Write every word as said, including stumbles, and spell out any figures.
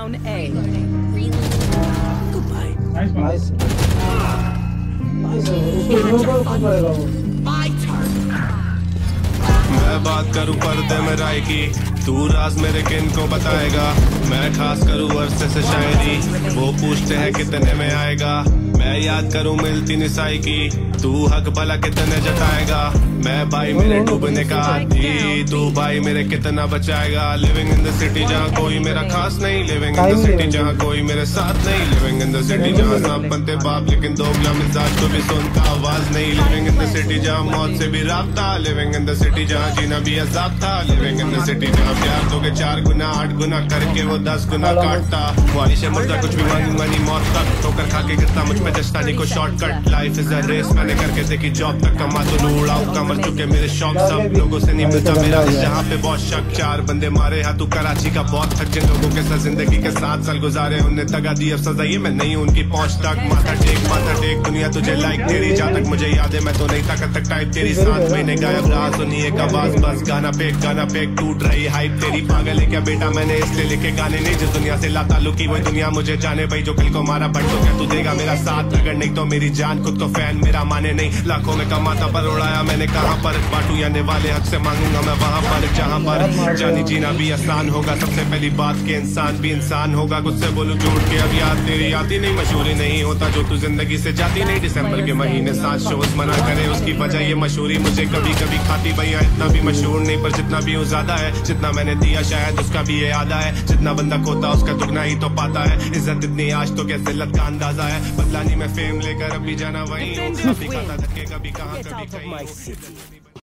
down A. Goodbye. Nice one. Nice nice उसको remove कर कब पड़ेगा वो My turn. मैं बात करूं पर्दे में राय की, तू राज मेरे किन को बताएगा। मैं खास करूं अरसे से शायरी, वो पूछते हैं कितने में आएगा। मैं याद करूं मिलती निसाई की, तू हक भला कितने जताएगा। मैं भाई मेरे डूबने का आदी, तू भाई मेरे कितना बचाएगा। लिविंग इन द सिटी जहाँ कोई मेरा खास नहीं, लिविंग इन द सिटी जहाँ कोई मेरे साथ नहीं, लिविंग इन द सिटी जहाँ सब बनते बाप लेकिन दोगला मिजाज को भी सुनता आवाज नहीं। लिविंग इन द सिटी जहाँ मौत से भी राबता, लिविंग इन द सिटी जहाँ जीना भी अजाब था। लिविंग इन द सिटी जहाँ प्यार तो के चार गुना आठ गुना करके वो दस गुना काटता। ख्वाहिश मुर्दा कुछ भी मांगूंगा नहीं मौत तक, ठोकर खा के गिरता मुझ पे जश्तानी को shortcut. Life is a race मैंने करके देखी जॉब तक, कमा तो लू उड़ाऊ कमर चुके मेरे शौक। सब लोगों से नहीं मिलता मेरा जहाँ पे बहुत शक। चार बंदे मारे हाँ तू कराची का बहुत थक, जिन लोगों के साथ जिंदगी के साथ साल गुजारे उन्हें तगा दी अब सजा ये मैं नहीं उनकी पहुंच तक। माथा टेक माथा टेक दुनिया तुझे लाइक तेरी, जहाँ तक मुझे याद है मैं तो नहीं था कब तक टाइप तेरी। सात महीने गायब रहा सुनी एक आवाज बस, गाना फेंक गाना फेंक टूट रही हाइप तेरी। पागल है क्या बेटा मैंने इसलिए लिखे गाने नहीं, जिस दुनिया से लाता लुकी वही दुनिया मुझे जाने। भाई जो कल को मारा बट तो क्या तू देगा मेरा साथ, अगर नहीं तो मेरी जान। खुद को फैन मेरा माने नहीं, लाखों में कमाता पर उड़ाया मैंने कहाँ पर। बाटू याने वाले हक से मांगूंगा मैं वहाँ पर जहाँ पर जानी जीना भी आसान होगा। सबसे पहली बात के इंसान भी इंसान होगा। कुछ से बोलूं झूठ के अब याद तेरी आती नहीं, मशहूरी नहीं होता जो तू जिंदगी से जाती नहीं। दिसंबर के महीने सात शोज मना करे उसकी वजह ये मशहूरी मुझे कभी कभी खाती। भैया इतना भी मशहूर नहीं पर जितना भी हूँ ज्यादा है, जितना मैंने दिया शायद उसका भी ये आधा है। जितना बंदा खोता उसका दुगना ही तो पाता है। इज्जत इतनी आज तो कैसे लत का अंदाजा है। बदलानी में फेम लेकर अभी जाना वही हूँ, कभी खाता धक्के कभी कहाँ कभी कहीं।